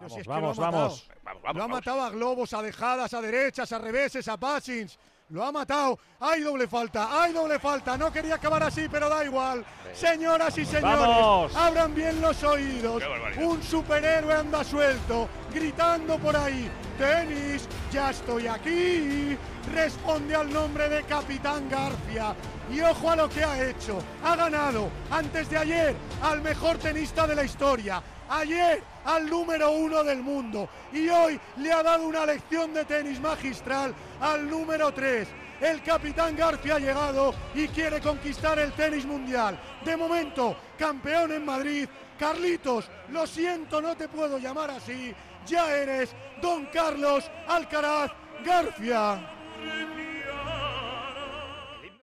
Pero si es que Vamos. Lo ha matado a globos, a dejadas, a derechas, a reveses, a passings. Lo ha matado. Hay doble falta. No quería acabar así, pero da igual. Señoras y señores, ¡Vamos! abran bien los oídos. Un superhéroe anda suelto, gritando por ahí: tenis, ya estoy aquí. Responde al nombre de Capitán García. Y ojo a lo que ha hecho. Ha ganado antes de ayer al mejor tenista de la historia. Ayer al número 1 del mundo. Y hoy le ha dado una lección de tenis magistral al número 3. El Capitán García ha llegado y quiere conquistar el tenis mundial. De momento, campeón en Madrid. Carlitos, lo siento, no te puedo llamar así. Ya eres Don Carlos Alcaraz García.